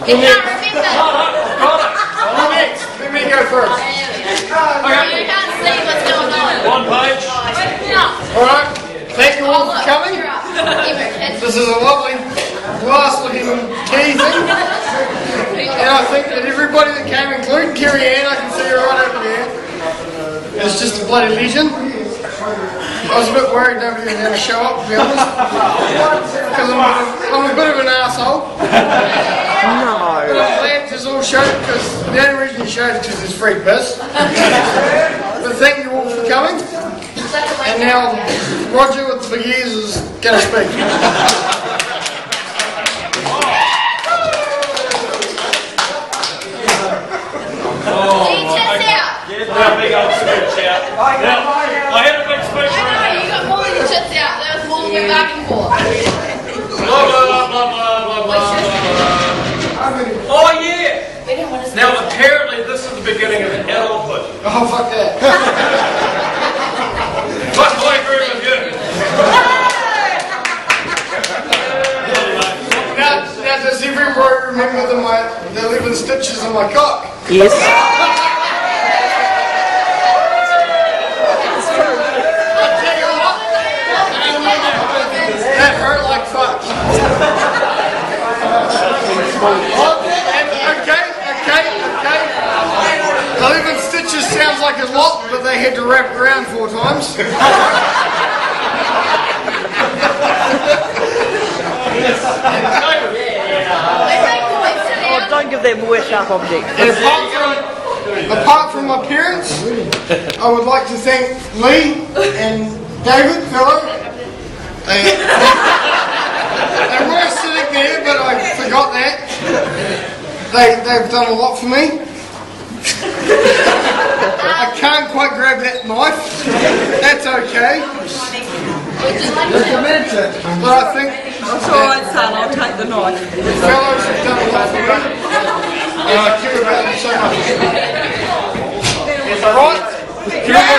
can't remember. Let me go first. You can't see what's going on. One page. No. Alright, thank you all for coming. This is a lovely glass looking key thing. And I think that everybody that came, including Kerry Ann, I can see her right over there, is just a bloody legend. I was a bit worried nobody was going to show up, to be honest. Because I'm a bit of an asshole. No. But I'm glad this all showed, because the only reason you showed it is because it's free piss. But thank you all for coming. And now Roger with the big ears is going to speak. Now, big old speech out. Now, I had a big speech. I know, you got more than your chits out. That was more than back and forth. Blah, blah, blah, blah, blah, blah. Oh, yeah. Now, apparently, this is the beginning of adulthood. Oh, fuck that. But I agree with you. Now does everybody remember the 11 stitches in my cock? Yes. That hurt like fuck. Okay. 11 stitches sounds like a lot, but they had to wrap around 4 times. Oh, don't give them more sharp objects. And apart from my parents, I would like to thank Lee and David, fellow. They were sitting there, but I forgot that. They've done a lot for me. I can't quite grab that knife. That's okay. But I think That's alright, son, I'll take the knife. the fellows have done a lot for me. And I care about them so much. Right?